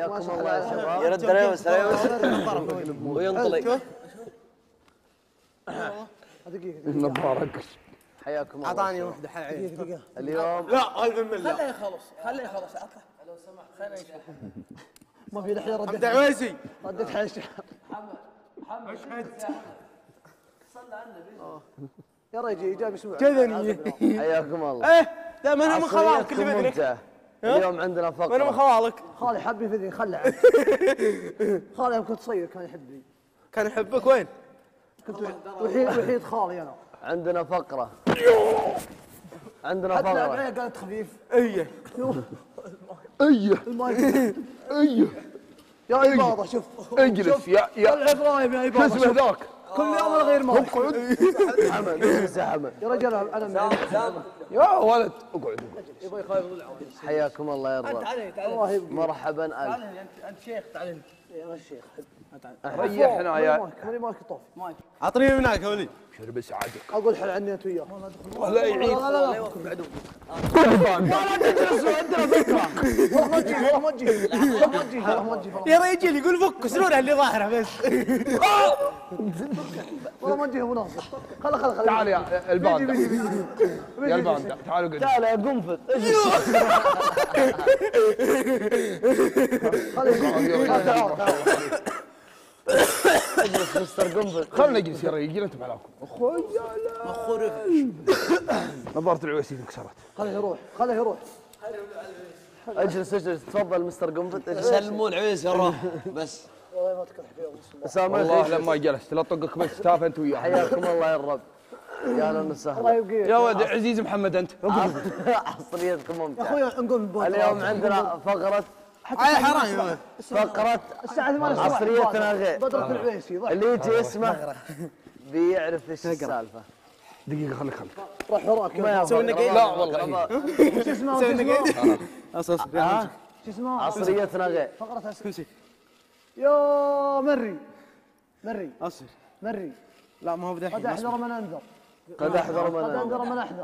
حياكم الله يا شباب. يرد ريوس وينطلق. دقيقة نبارك. حياكم الله. اعطاني واحدة دقيقة اليوم. لا هذا من الله. خليه يخلص اطلع لو سمحت خليه يشوف. ما في لحية ردت دعويسي ردت حاشة. محمد صلى على النبي. يا رجل جاب يسوع كذا حياكم الله. ايه لا ما انا من خوالك اللي بدري. ممتع. اليوم عندنا فقرة. ما انا من خوالك. خالي حب يفدني خلع. خالي يوم كنت صغير كان يحبني. كان يحبك وين؟ كنت وحيد خالي انا. عندنا فقرة. عندنا حتى فقرة. العيال قالت خفيف. ايه المايك. ايه يا عباضة شوف. اجلس يا العفرايم يا عباضة. شو اسمه ذاك؟ كل يوم غير مايك. اقعد. حمد اجلس يا حمد. يا رجال انا يا ولد اقعد. يبغى يخاف حياكم الله يا الرب. الله يبقى. مرحبا الف. انت شيخ تعال يا الشيخ. ريحنا يا ماني مايك طوف. اعطني من هناك يا ولي. شرب سعادك. اقول حل عني انت وياه. ولا يعيد. لا تجلس عندنا فكره. والله ما تجي يا رجل يقول فك سنونه اللي ظاهره بس. والله ما تجي مناصر. خل تعال يا الباندا. يا الباندا تعالوا قدام. تعال يا قنفذ. اجلس مستر قنفذ. خلنا نجلس يا رجال انت معاكم. اخوي نظارة العويسي انكسرت. خليه يروح. اجلس تفضل مستر قنفذ. سلمون عويس يا روح بس. والله ما تكره فيه. والله لما جلست لا طقك بالستاف انت وياه. حياكم الله يا الرب. يا اهلا وسهلا. يا ولد عزيز محمد انت. عصريتكم ممتعة. يا اخوي نقول اليوم عندنا فقرة. حرام فقرة الساعة 8 عصريتنا غير. بدرة العويسي. اللي يجي اسمه بيعرف ايش السالفة. دقيقة خليك روح وراك. سوي لنا لا والله وش اسمه؟ اصبر شو اسمه؟ عصريتنا غير. فقرة يا مري اصبر مري. لا ما هو بدحين. قد احذر من انذر. قد احذر قد من انذر من احذر.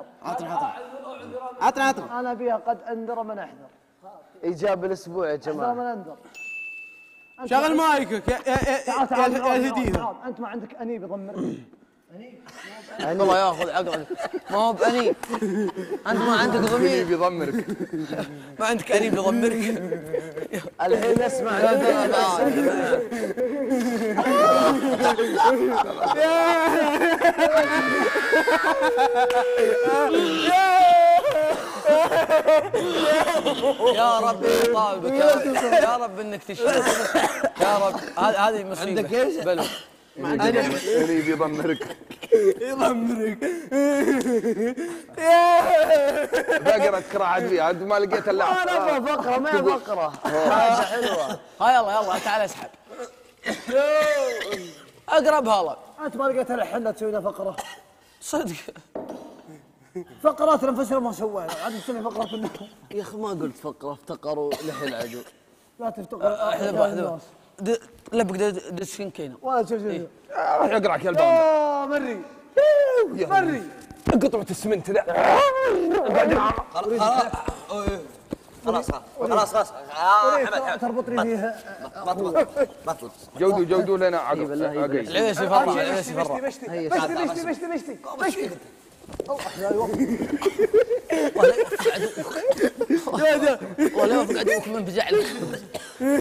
عطنا انا بيها قد انذر من احذر. ايجاب الاسبوع يا احذر جماعة. من انذر. شغل مايكك يا الهديد. انت ما عندك انيب يضمر. الله ياخذ عقلك ما هو بأنيب. انت ما عندك ضمير بيضمرك. ما عندك انيب يضمرك. الحين اسمع. يا رب يطالبك يا رب انك تشوف. يا رب هذه مصيبه. عندك ايش؟ بلو اللي بيضمرك. بقرة كراعد فيها انت ما لقيت الا انا فقرة ما هي فقرة. حاجة حلوة. يلا تعال اسحب. اقرب هلا. انت ما لقيت الا حنا تسوي لنا فقرة. صدق فقرات الانفسره ما سوينا عاد تسوي فقرة الناس. يا اخي ما قلت فقره افتقروا لحي العدو. لا تفتقر. احذر لبق دسكين كينا. ولا شوف راح يقرعك يا الباندا. مري قطعة السمنت ذا. خلاص تربطني فيها. جودوا لنا عقب. العيسي فرع مشتي ولا يوفق عدوك من بزعلك.